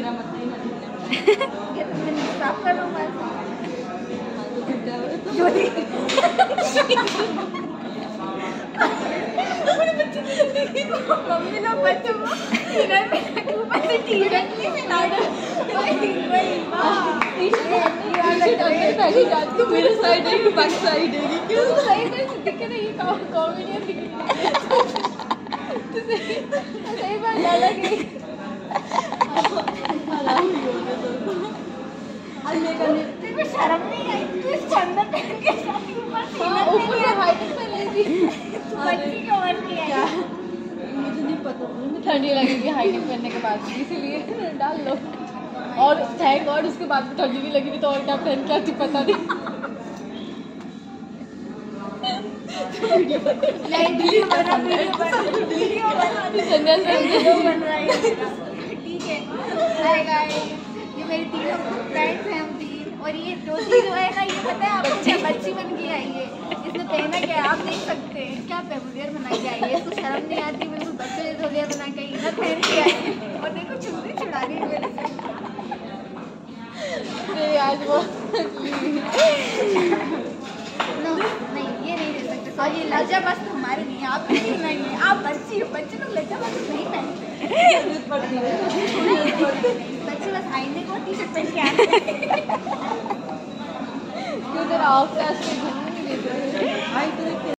मेरा मत ही ना दिखने साफ कर लो बस मम्मी लोग बच्चों को टीनर में ऊपर से टी-शर्ट नहीं पहना तू मेरे साइड है कि बैक साइड है क्यों तो सही से दिखे नहीं कॉमेडियन दिखे तो सही बात डाला गई तेरे को शर्म नहीं आई तू इस चंदन पहन के ऊपर से हाइट पहन ली थी बच्ची की उम्र की है मुझे नहीं पता मुझे ठंडी लगेगी हाइट पहनने के बाद इसीलिए डाल लो और थैंक गॉड उसके बाद भी ठंडी नहीं लगी थी तो और क्या पहन क्या थी पता नहीं वीडियो बना ठीक है हाय गाइस ये मेरी तीनों फ्रेंड्स हैं हम तीन और ये रोटी जो है ना ये पता है आपको क्या बच्ची बन के आई है इसने पहना क्या आप देख सकते हैं क्या पेमुलियर बना के आई है इसको शर्म नहीं आती बिल्कुल बच्चे जैसे होलिया बना के इधर पहन के आई है और देखो चुनरी छुड़ा रही है मेरे से आज वो नहीं ये नहीं दे सकते और ये लज्जा बस हमारे नहीं आप नहीं है आप बच्चे लोग लज्जा बस नहीं पहनते बच्चे बस आईने को टी-शर्ट पहन के आते हैं क्यों तेरा ऑफ क्लास में घूमने नहीं देते